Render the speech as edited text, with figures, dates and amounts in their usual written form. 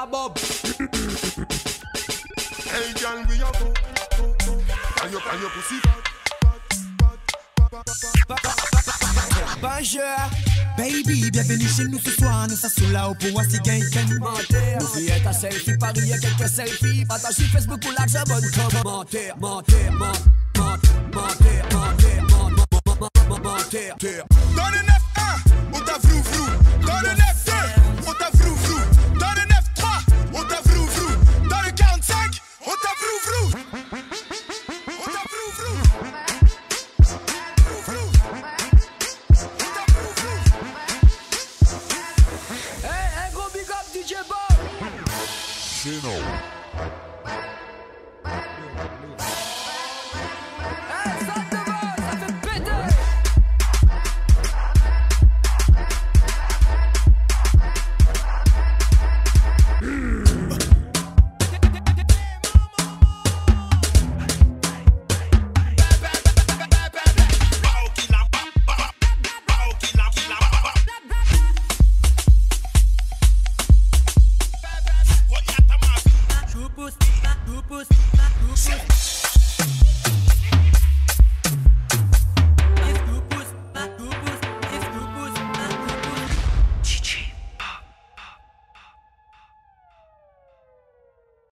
bob. Hey girl, we a go. And your pussy Bonjour, baby, bienvenue chez nous ce soir. Nous sommes là pour voir si quelqu'un Mentir, oubliez ta selfie, pariez quelques selfies. Partage sur Facebook ou là, j'abonne comme mentir. Dans le 9-1, on t'a vrou vrou. Dans le 9-2, on t'a vrou vrou. Dans le 9-3, on t'a vrou vrou. Dans le 45, on t'a vrou vrou. On t'a vrou vrou. Vrou vrou. On t'a vrou vrou. Hey, un gros big up DJ Bob. Chino.